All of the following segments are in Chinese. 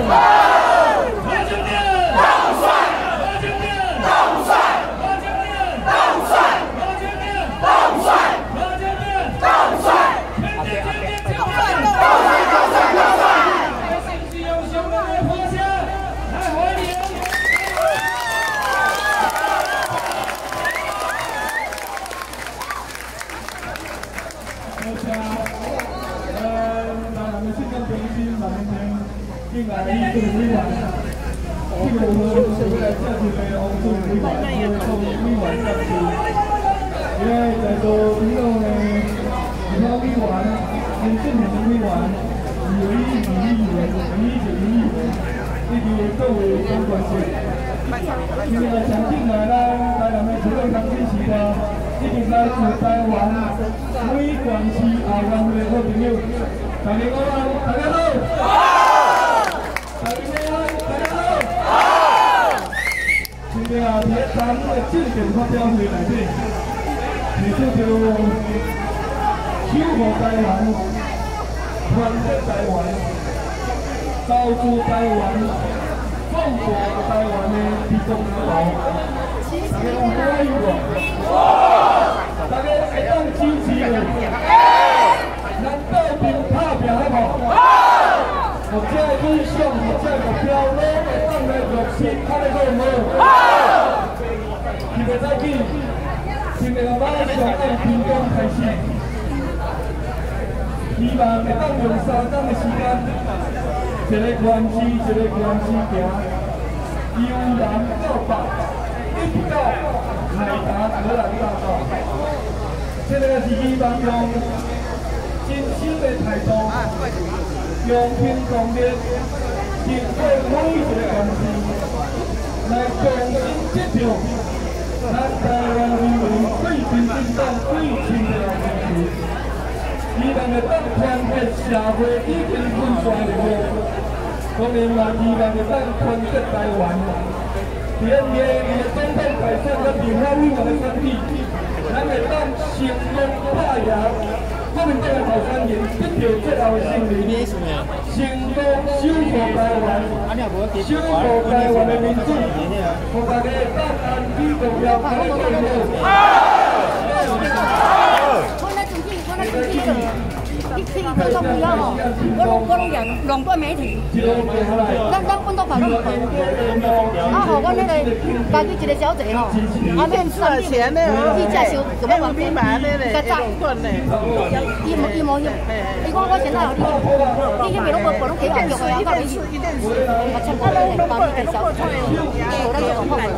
两半媒体，咱阮都跑那么多，啊，互阮那个家己一个小姐吼，啊，免算钱的，去介绍怎么玩兵马的嘞，较早，伊无伊讲我现在有你迄边拢无拢几万块啊，到你啊，千块嘞，到你介绍，无咱就讲好个，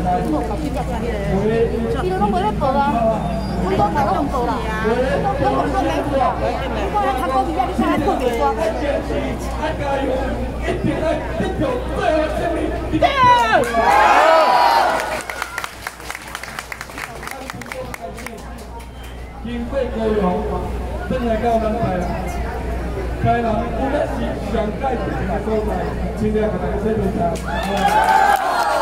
伊都拢无咧报啊。 我都睇都唔做啦，都咁多名字啊！你講你睇嗰邊你睇特別多。經過高雄，真係夠咱台南，台南應該是上界一個所在，盡量同大家分享。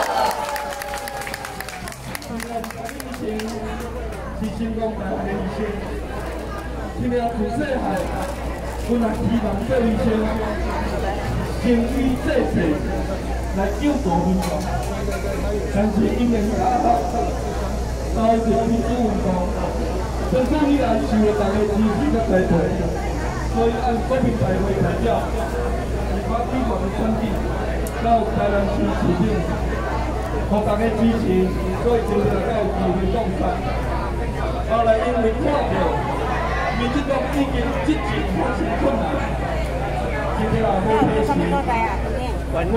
是新光台灣的醫生，今日自細漢，阮也希望做醫生，生醫濟世來救助民眾。但是因為打好，導致民主運動，政府依然受到大家支持甲栽培，所以按國民大會代表，把希望的選舉到台南市市長，互大家支持，所以真正才有機會當選。 後來因為看到民進黨已經積極發生困難，今天也冇提醒，管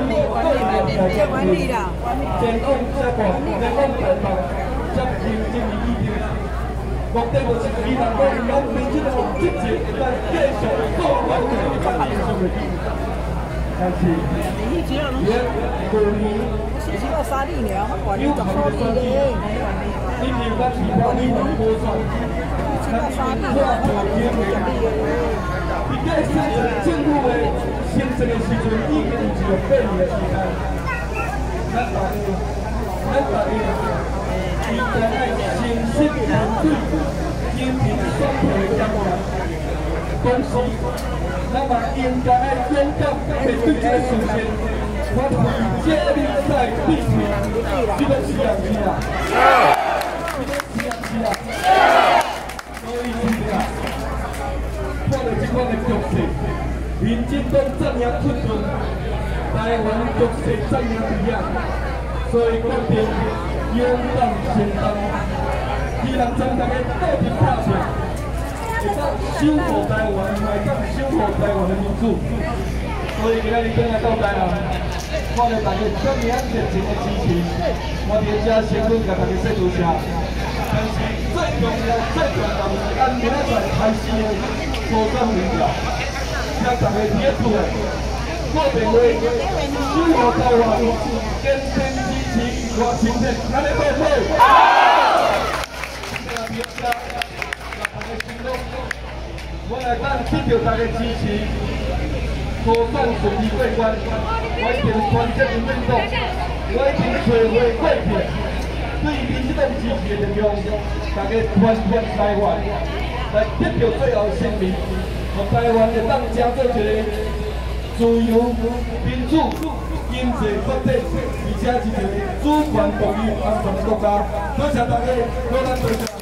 理啦，監控這個監控台灣，執行這個議題，目的就是希望講民進黨積極來繼續做好這個管理上的議題，但是也過年。 是要沙利了，我管你做沙利嘞。你明白其他你能多少？这个沙利我管你做沙利嘞。你这是政府的新政的时阵，已经有一个变的时代。咱大家，应该爱诚实面对，坚定双倍的将来。 同时，咱嘛应该爱勇敢面对这个事情，我同意这个比赛比赛，你们是啊是啊，你们是啊是啊，所以是啊，看到这款的局势，民进党怎样困顿，台湾局势怎样厉害，所以决定勇敢承担，希望将大家斗阵打拼。 会当守护台湾，会当守护台湾的民主。所以今仔日转来到台南，看到大家这么样热情的支持，我伫遮先阮甲大家说多谢。但是最重要、最重要是咱明仔载开始的初选民调，请大家贴出来，打电话守护台湾，坚定支持我青天，咱来报告。我来当得到大家支持，初选顺利过关，我已经团结民进党，我已经找回过去对民进党支持的力量，大家团结台湾，来得到最后的胜利，让台湾会当成做一个自由、民主、经济发展，而且是一个主权独立安全的国家。多谢大家，多谢大家。